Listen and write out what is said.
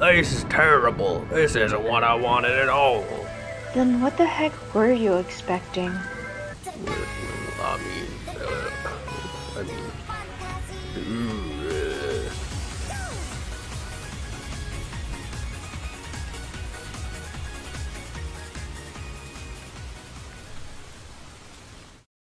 This is terrible. This isn't what I wanted at all. Then what the heck were you expecting? I mean,